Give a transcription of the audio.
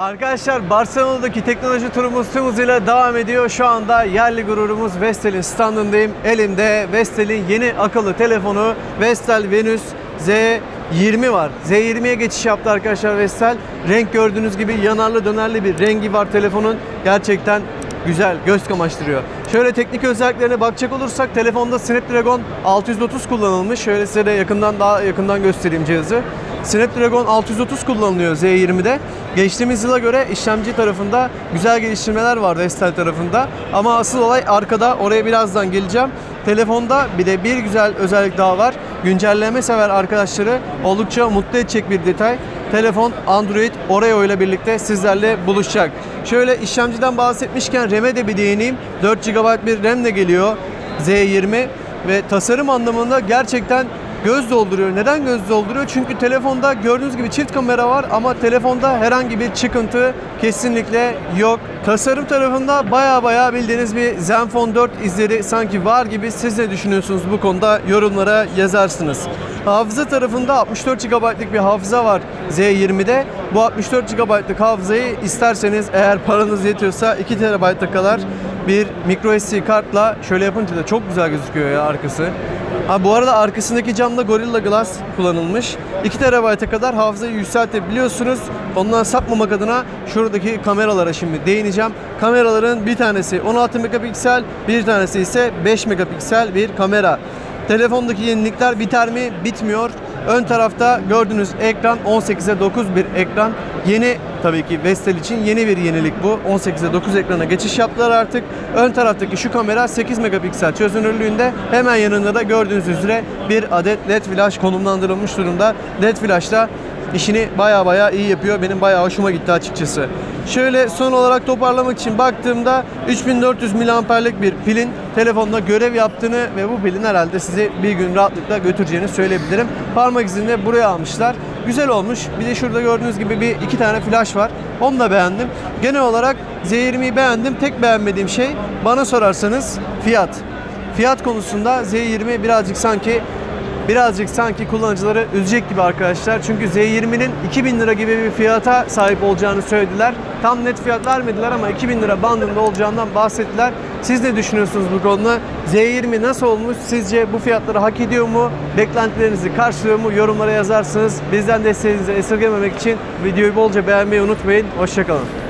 Arkadaşlar Barcelona'daki teknoloji turumuz tüm hızıyla devam ediyor. Şu anda yerli gururumuz Vestel'in standındayım. Elimde Vestel'in yeni akıllı telefonu Vestel Venus Z20 var. Z20'ye geçiş yaptı arkadaşlar Vestel. Renk gördüğünüz gibi yanarlı dönerli bir rengi var telefonun. Gerçekten güzel, göz kamaştırıyor. Şöyle teknik özelliklerine bakacak olursak telefonda Snapdragon 630 kullanılmış. Şöyle size de daha yakından göstereyim cihazı. Snapdragon 630 kullanılıyor Z20'de. Geçtiğimiz yıla göre işlemci tarafında güzel geliştirmeler var Vestel tarafında. Ama asıl olay arkada, oraya birazdan geleceğim. Telefonda bir güzel özellik daha var. Güncelleme sever arkadaşları oldukça mutlu edecek bir detay. Telefon Android Oreo ile birlikte sizlerle buluşacak. Şöyle işlemciden bahsetmişken RAM'e de bir değineyim. 4 GB bir RAM ile geliyor Z20 ve tasarım anlamında gerçekten göz dolduruyor. Neden göz dolduruyor? Çünkü telefonda gördüğünüz gibi çift kamera var ama telefonda herhangi bir çıkıntı kesinlikle yok. Tasarım tarafında baya bildiğiniz bir Zenfone 4 izleri sanki var gibi. Siz ne düşünüyorsunuz bu konuda? Yorumlara yazarsınız. Hafıza tarafında 64 GB'lık bir hafıza var Z20'de. Bu 64 GB'lık hafızayı isterseniz eğer paranız yetiyorsa 2 TB'a kadar bir microSD kartla, şöyle yapınca da çok güzel gözüküyor ya arkası. Bu arada arkasındaki camda Gorilla Glass kullanılmış. 2 TB'a kadar hafızayı yükseltebiliyorsunuz. Ondan sapmamak adına şuradaki kameralara şimdi değineceğim. Kameraların bir tanesi 16 megapiksel, bir tanesi ise 5 megapiksel bir kamera. Telefondaki yenilikler biter mi? Bitmiyor. Ön tarafta gördüğünüz ekran 18'e 9 bir ekran. Yeni, tabii ki Vestel için yeni bir yenilik bu. 18'e 9 ekrana geçiş yaptılar artık. Ön taraftaki şu kamera 8 megapiksel çözünürlüğünde. Hemen yanında da gördüğünüz üzere bir adet LED flash konumlandırılmış durumda. LED flash'ta işini baya iyi yapıyor. Benim baya hoşuma gitti açıkçası. Şöyle son olarak toparlamak için baktığımda 3400 mAh'lik bir pilin telefonda görev yaptığını ve bu pilin herhalde sizi bir gün rahatlıkla götüreceğini söyleyebilirim. Parmak izini de buraya almışlar. Güzel olmuş. Bir de şurada gördüğünüz gibi iki tane flash var. Onu da beğendim. Genel olarak Z20'yi beğendim. Tek beğenmediğim şey bana sorarsanız fiyat. Fiyat konusunda Z20 birazcık sanki kullanıcıları üzecek gibi arkadaşlar. Çünkü Z20'nin 2000 lira gibi bir fiyata sahip olacağını söylediler. Tam net fiyat vermediler ama 2000 lira bandında olacağından bahsettiler. Siz ne düşünüyorsunuz bu konuda? Z20 nasıl olmuş? Sizce bu fiyatları hak ediyor mu? Beklentilerinizi karşılıyor mu? Yorumlara yazarsınız. Bizden desteğinizi esirgememek için videoyu bolca beğenmeyi unutmayın. Hoşça kalın.